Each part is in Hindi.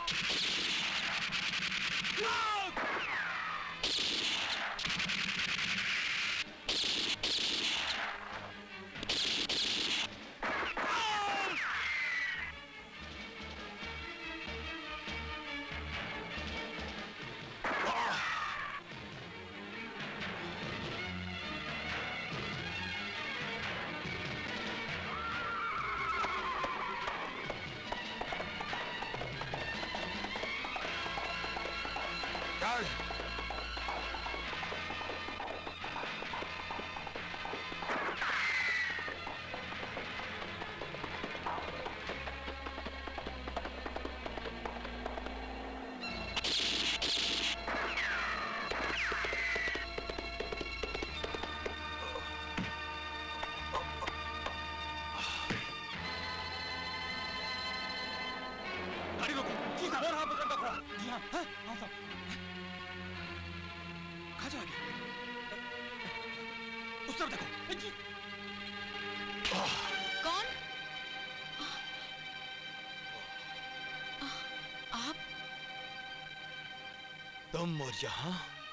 तुम और यहाँ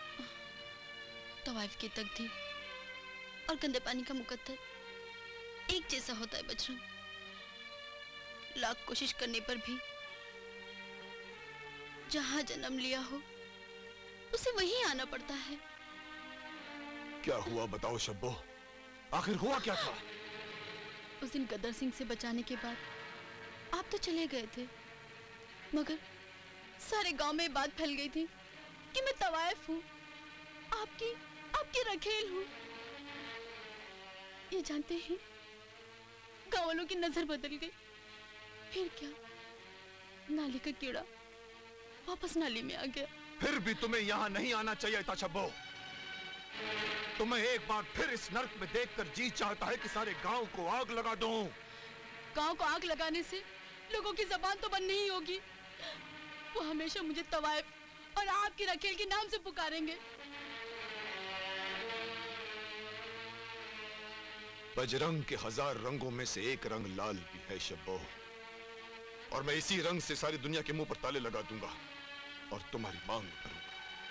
तवाइफ की तकदीर और गंदे पानी का मुकद्दर एक जैसा होता है बजरंग। लाख कोशिश करने पर भी जहां जन्म लिया हो उसे वहीं आना पड़ता है। क्या हुआ बताओ शब्बो, आखिर हुआ क्या था? उस दिन गदर सिंह से बचाने के बाद आप तो चले गए थे, मगर सारे गांव में बात फैल गई थी कि मैं तवाइफ हूँ, आपकी रखेल हूँ। ये जानते हैं गांव वालों की नजर बदल गई। फिर क्या, नाली का कीड़ा वापस नाली में आ गया। फिर भी तुम्हें यहाँ नहीं आना चाहिए था शब्बो। तुम्हें एक बार फिर इस नर्क में देखकर जी चाहता है कि सारे गांव को आग लगा दूं। गांव को आग लगाने से लोगों की जबान तो बंद नहीं होगी। वो हमेशा मुझे तवाइफ और आपकी रखेल के नाम से पुकारेंगे। बजरंग के 1000 रंगों में से एक रंग लाल भी है शब्बो, और मैं इसी रंग से सारी दुनिया के मुंह पर ताले लगा दूंगा और तुम्हारी मांग करूंगा।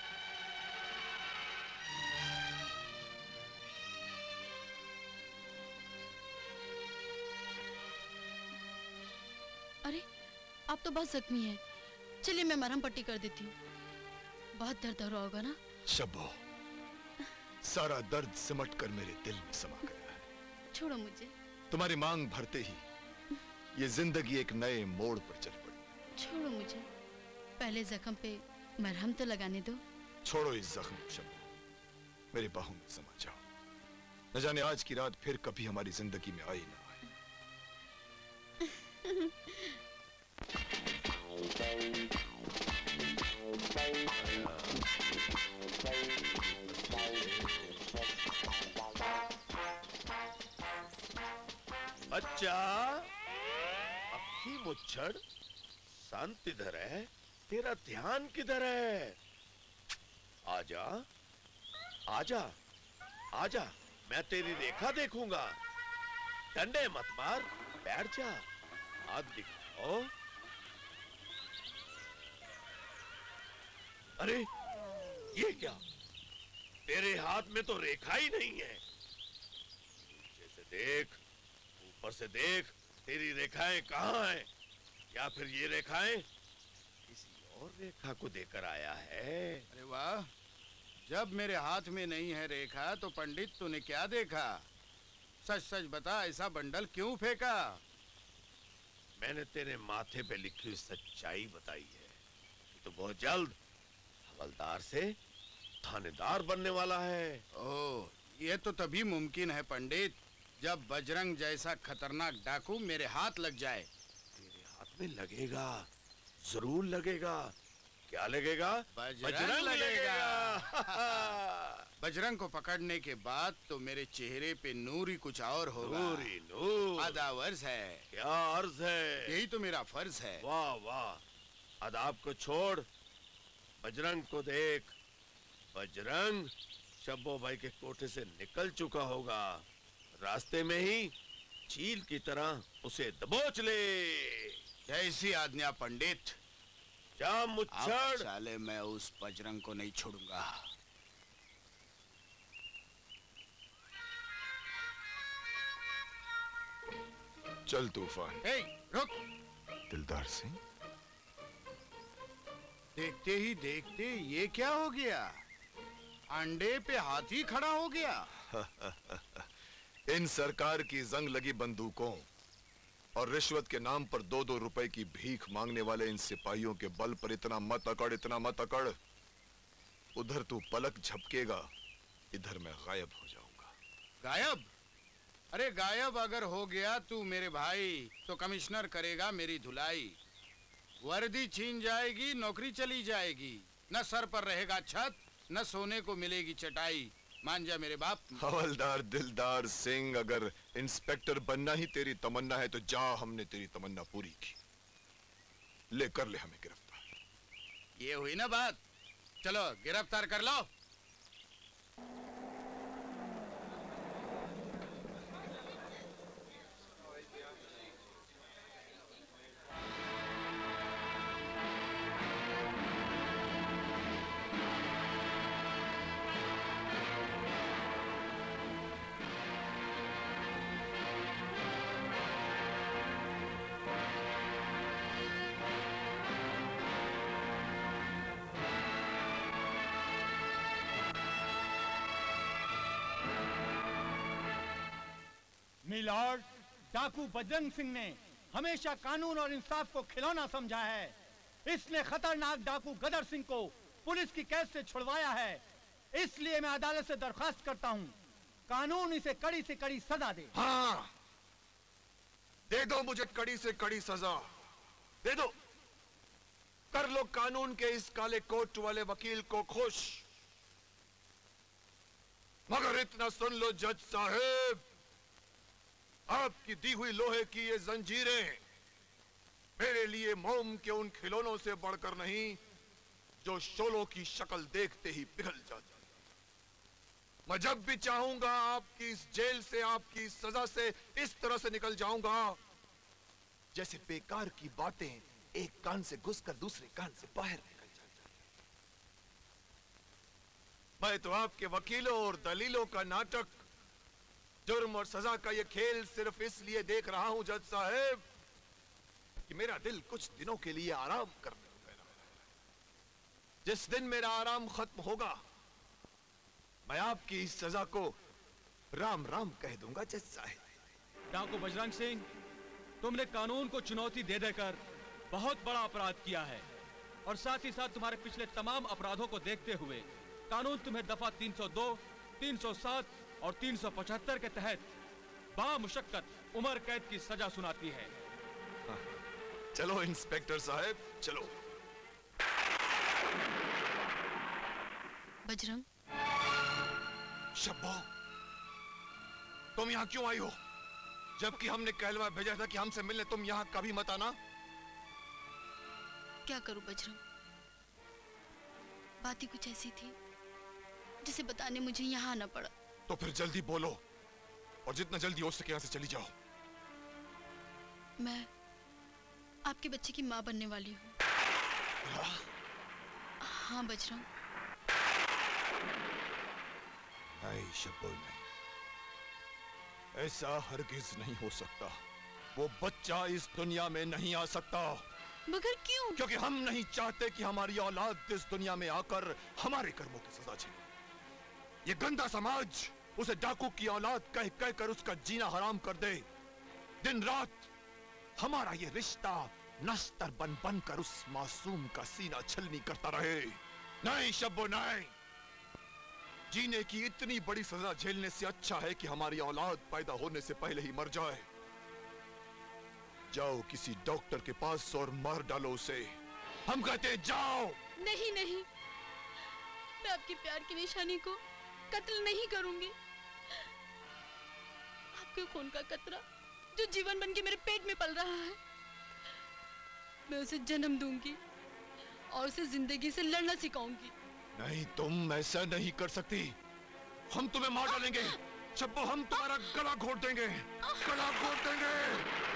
अरे आप तो बहुत जख्मी हैं, चलिए मैं मरहम पट्टी कर देती हूँ। बहुत दर्द हो रहा होगा ना? शब्बो, सारा दर्द सिमट कर मेरे दिल में समा गया है। छोड़ो मुझे। तुम्हारी मांग भरते ही ये जिंदगी एक नए मोड़ पर चल पड़ी। छोड़ो मुझे, पहले जख्म पे मरहम तो लगाने दो। छोड़ो इस जख्म को शब्बो, मेरी बाहों में समा जाओ। न जाने आज की रात फिर कभी हमारी जिंदगी में आई ना आए। अच्छा, अक्खी मुच्छड़, संत इधर है, तेरा ध्यान किधर है? आजा, आजा, आजा, मैं तेरी रेखा देखूंगा। डंडे मत मार, बैठ जा, हाथ दिखाओ। अरे ये क्या, तेरे हाथ में तो रेखा ही नहीं है। नीचे से देख, ऊपर से देख, तेरी रेखाएं कहाँ हैं? या फिर ये रेखाएं किसी और रेखा को देकर आया है? अरे वाह, जब मेरे हाथ में नहीं है रेखा तो पंडित तूने क्या देखा? सच सच बता, ऐसा बंडल क्यों फेंका? मैंने तेरे माथे पे लिखी हुई सच्चाई बताई है कि तू बहुत जल्द हवलदार से थानेदार बनने वाला है। ओह, ये तो तभी मुमकिन है पंडित जब बजरंग जैसा खतरनाक डाकू मेरे हाथ लग जाए। तेरे हाथ में लगेगा, जरूर लगेगा। क्या लगेगा? बजरंग लगेगा। बजरंग को पकड़ने के बाद तो मेरे चेहरे पे नूर ही कुछ और होगा। नूर ही नूर। अदावर्ज है। क्या अर्ज है? यही तो मेरा फर्ज है। वाह वाह, अदाब को छोड़, बजरंग को देख। बजरंग शब्बो भाई के कोठे से निकल चुका होगा, रास्ते में ही चील की तरह उसे दबोच ले। जैसी आज्ञा पंडित। क्या अब मुच्छड़? साले मैं उस बजरंग को नहीं छोड़ूंगा। चल तूफान। ए, रुक। दिलदार सिंह, देखते ही देखते ये क्या हो गया? अंडे पे हाथी खड़ा हो गया। इन सरकार की जंग लगी बंदूकों और रिश्वत के नाम पर 2-2 रुपए की भीख मांगने वाले इन सिपाहियों के बल पर इतना मत अकड़, इतना मत अकड़। उधर तू पलक झपकेगा, इधर मैं गायब हो जाऊंगा। गायब? अरे गायब अगर हो गया तू मेरे भाई तो कमिश्नर करेगा मेरी धुलाई। वर्दी छीन जाएगी, नौकरी चली जाएगी, न सर पर रहेगा छत, न सोने को मिलेगी चटाई। मान जा मेरे बाप। हवलदार दिलदार सिंह, अगर इंस्पेक्टर बनना ही तेरी तमन्ना है तो जा, हमने तेरी तमन्ना पूरी की। ले कर ले हमें गिरफ्तार। ये हुई ना बात, चलो गिरफ्तार कर लो। मिलॉर्ड, डाकू बजरंग सिंह ने हमेशा कानून और इंसाफ को खिलौना समझा है। इसने खतरनाक डाकू गदर सिंह को पुलिस की कैद से छुड़वाया है। इसलिए मैं अदालत से दरखास्त करता हूँ, कानून इसे कड़ी से कड़ी सजा दे। हाँ, दे दो मुझे कड़ी से कड़ी सजा, दे दो। कर लो कानून के इस काले कोट वाले वकील को खुश। मगर इतना सुन लो जज साहब, आपकी दी हुई लोहे की ये जंजीरें मेरे लिए मोम के उन खिलौनों से बढ़कर नहीं जो शोलों की शक्ल देखते ही पिघल जाती। मैं जब भी चाहूंगा आपकी इस जेल से, आपकी इस सजा से इस तरह से निकल जाऊंगा जैसे बेकार की बातें एक कान से घुसकर दूसरे कान से बाहर निकल जाती। मैं तो आपके वकीलों और दलीलों का नाटक, जुर्म और सजा का ये खेल सिर्फ इसलिए देख रहा हूं जज साहब कि मेरा दिल कुछ दिनों के लिए आराम करने को कह रहा है। जिस दिन मेरा आराम खत्म होगा मैं आपकी इस सजा को राम राम कह दूंगा जज साहब। डाकू बजरंग सिंह, तुमने कानून को चुनौती दे देकर बहुत बड़ा अपराध किया है और साथ ही साथ तुम्हारे पिछले तमाम अपराधों को देखते हुए कानून तुम्हें दफा 302, 307 और 375 के तहत बामुशक्कत उम्र कैद की सजा सुनाती है। चलो इंस्पेक्टर साहब, चलो। बजरंग, शब्बो, तुम यहाँ क्यों आई हो? जबकि हमने कहलवा भेजा था कि हमसे मिलने तुम यहाँ कभी मत आना। क्या करूं बजरंग, बात ही कुछ ऐसी थी जिसे बताने मुझे यहाँ आना पड़ा। तो फिर जल्दी बोलो और जितना जल्दी हो सके यहाँ से चली जाओ। मैं आपके बच्चे की माँ बनने वाली हूँ। हाँ बजरंग। नहीं शब्बो, नहीं, ऐसा हरगिज नहीं हो सकता। वो बच्चा इस दुनिया में नहीं आ सकता। मगर क्यों? क्योंकि हम नहीं चाहते कि हमारी औलाद इस दुनिया में आकर हमारे कर्मों की सजा झेले। ये गंदा समाज उसे डाकू की औलाद कह कह कर उसका जीना हराम कर दे। दिन रात हमारा ये रिश्ता नश्तर बन बन कर उस मासूम का सीना छलनी करता रहे। नहीं शब्बो, नहीं। जीने की इतनी बड़ी सजा झेलने से अच्छा है कि हमारी औलाद पैदा होने से पहले ही मर जाए। जाओ किसी डॉक्टर के पास और मार डालो उसे। हम कहते हैं जाओ। नहीं नहीं, मैं आपके प्यार की निशानी को कत्ल नहीं करूंगी। आपके खून का कतरा जो जीवन बन के मेरे पेट में पल रहा है, मैं उसे जन्म दूंगी और उसे जिंदगी से लड़ना सिखाऊंगी। नहीं, तुम ऐसा नहीं कर सकती। हम तुम्हें मार डालेंगे शब्बो, हम तुम्हारा गला घोट देंगे, गला घोट देंगे।